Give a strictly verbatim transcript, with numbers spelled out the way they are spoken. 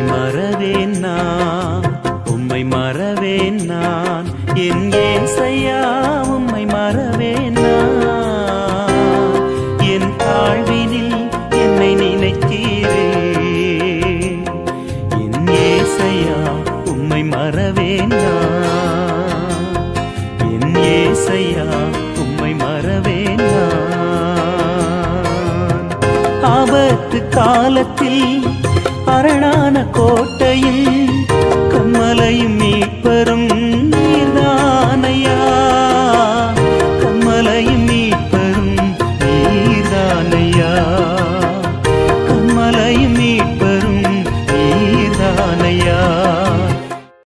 மறவேன் நான், உம்மை மறவேன் நான், என் ஏசையா உம்மை மறவேன் நான். என் தாழ்வினில் என்னை நினைத்தீரே, என் ஏசையா உம்மை மறவேன் நான், என் ஏசையா உம்மை மறவேன் நான். ஆபத்து காலத்தில் அரணான கோட்டையில் கண்மலையும் மீட்பரும்